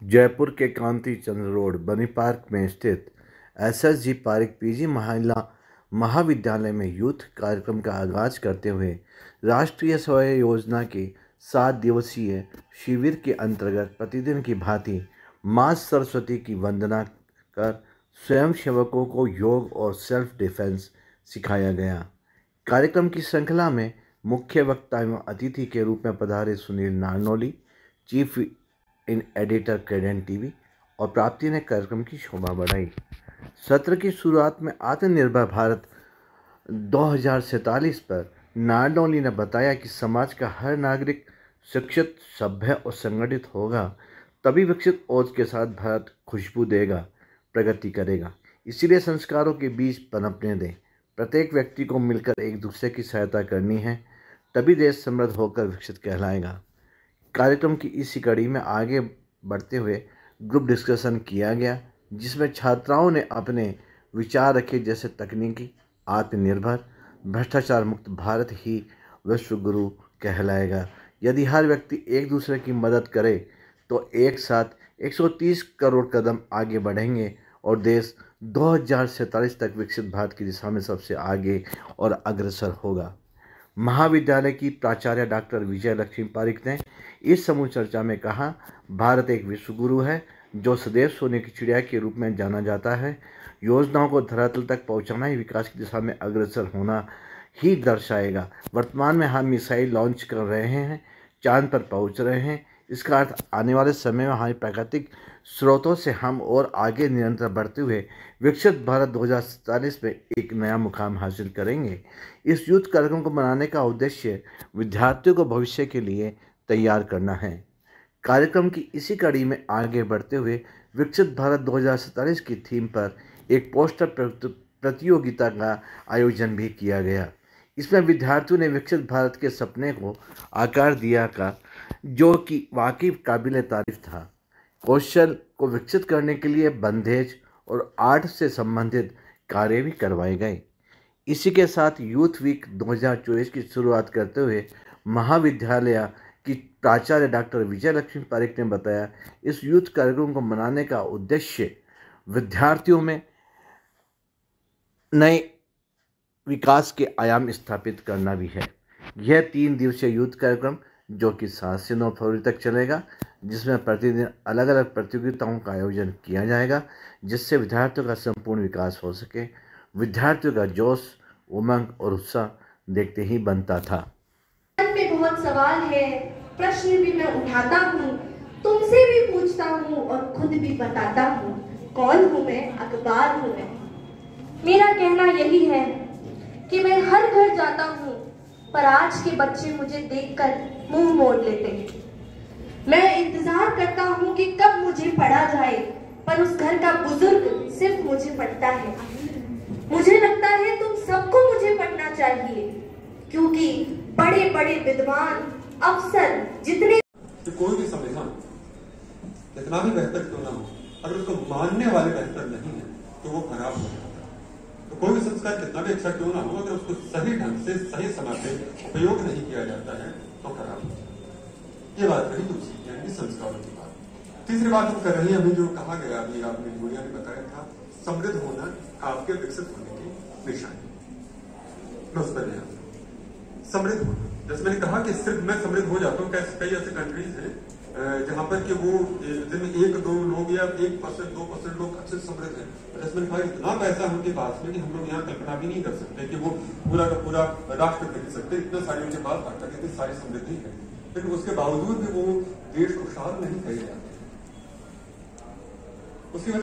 जयपुर के कांति चंद्र रोड बनी पार्क में स्थित एसएसजी पारिक पीजी महिला महाविद्यालय में यूथ कार्यक्रम का आगाज करते हुए राष्ट्रीय स्वयं योजना के 7 दिवसीय शिविर के अंतर्गत प्रतिदिन की भांति मां सरस्वती की वंदना कर स्वयंसेवकों को योग और सेल्फ डिफेंस सिखाया गया। कार्यक्रम की श्रृंखला में मुख्य वक्ता एवं अतिथि के रूप में पधारे Sunil Narnauli, chief in editor credent TV और प्राप्ति ने कार्यक्रम की शोभा बढ़ाई। सत्र की शुरुआत में आत्मनिर्भर भारत 2047 पर नारनौली ने बताया कि समाज का हर नागरिक शिक्षित, सभ्य और संगठित होगा, तभी विकसित ओज के साथ भारत खुशबू देगा, प्रगति करेगा। इसीलिए संस्कारों के बीच पनपने दें। प्रत्येक व्यक्ति को मिलकर एक दूसरे की सहायता करनी है, तभी देश समृद्ध होकर विकसित कहलाएगा। कार्यक्रम की इसी कड़ी में आगे बढ़ते हुए ग्रुप डिस्कशन किया गया, जिसमें छात्राओं ने अपने विचार रखे, जैसे तकनीकी, आत्मनिर्भर, भ्रष्टाचार मुक्त भारत ही विश्व गुरु कहलाएगा। यदि हर व्यक्ति एक दूसरे की मदद करे तो एक साथ 130 करोड़ कदम आगे बढ़ेंगे और देश 2047 तक विकसित भारत की दिशा में सबसे आगे और अग्रसर होगा। महाविद्यालय की प्राचार्य डॉक्टर विजय लक्ष्मी पारिक ने इस समूह चर्चा में कहा, भारत एक विश्वगुरु है जो सदैव सोने की चिड़िया के रूप में जाना जाता है। योजनाओं को धरातल तक पहुंचाना ही विकास की दिशा में अग्रसर होना ही दर्शाएगा। वर्तमान में हम मिसाइल लॉन्च कर रहे हैं, चांद पर पहुंच रहे हैं। इसका अर्थ आने वाले समय में हमारे प्राकृतिक स्रोतों से हम और आगे निरंतर बढ़ते हुए विकसित भारत 2047 में एक नया मुकाम हासिल करेंगे। इस यूथ कार्यक्रम को मनाने का उद्देश्य विद्यार्थियों को भविष्य के लिए तैयार करना है। कार्यक्रम की इसी कड़ी में आगे बढ़ते हुए विकसित भारत 2047 की थीम पर एक पोस्टर प्रतियोगिता का आयोजन भी किया गया। इसमें विद्यार्थियों ने विकसित भारत के सपने को आकार दिया का, जो कि वाकई काबिल तारीफ था। कौशल को विकसित करने के लिए बंधेज और आर्ट से संबंधित कार्य भी करवाए गए। इसी के साथ यूथ वीक 2024 की शुरुआत करते हुए महाविद्यालय की प्राचार्य डॉक्टर विजय लक्ष्मी पारिक ने बताया, इस यूथ कार्यक्रम को मनाने का उद्देश्य विद्यार्थियों में नए विकास के आयाम स्थापित करना भी है। यह 3 दिवसीय यूथ कार्यक्रम जो कि 7 से 9 फरवरी तक चलेगा, जिसमें प्रतिदिन अलग अलग प्रतियोगिताओं का आयोजन किया जाएगा, जिससे विद्यार्थियों का संपूर्ण विकास हो सके। विद्यार्थियों का जोश, उमंग और उत्साह देखते ही बनता था। मन में बहुत सवाल है, प्रश्न भी मैं उठाता हूँ, तुमसे भी पूछता हूँ और खुद भी बताता हूँ। कौन हूँ मैं? अखबार हूँ मैं। मेरा कहना यही है कि मैं हर घर जाता हूँ, पर आज के बच्चे मुझे देखकर मुंह मोड़ लेते हैं। मैं इंतजार करता हूँ कि कब मुझे पढ़ा जाए, पर उस घर का बुजुर्ग सिर्फ मुझे पढ़ता है। मुझे लगता है तुम सबको मुझे पढ़ना चाहिए, क्योंकि बड़े बड़े विद्वान, अफसर जितने तो कोई भी संविधान जितना भी बेहतर क्यों ना हो, अगर उसको मानने वाले बेहतर नहीं है तो वो खराब हो जाता है। तो कोई भी संस्कार कितना भी अच्छा क्यों ना हो, अगर उसको सही ढंग से सही समय पे उपयोग नहीं किया जाता है तो खराब हो जाता है। ये बात रही दूसरी, यानी संस्कारों की बात। तीसरी बात हम कर रहे हैं, अभी जो कहा गया, अभी आपने जूलिया ने बताया था, समृद्ध होना आपके विकसित होने की निशानी। मैं उस पर समृद्ध होना, जैसे मैंने कहा कि सिर्फ मैं समृद्ध हो जाता हूँ, कई ऐसे कंट्रीज हैं जहां पर कि वो जिनमें 1-2 लोग या 1%, 2% लोग अच्छे समृद्ध हैं। जैसे मैंने कहा, इतना पैसा उनके पास में कि हम लोग यहाँ कल्पना भी नहीं कर सकते कि वो पूरा का पूरा राष्ट्र खरीद सकते। इतना सारी उनके पास ताकत, इतनी सारी समृद्धि है, लेकिन उसके बावजूद भी वो देश खुशहाल नहीं कहे जाते। उसकी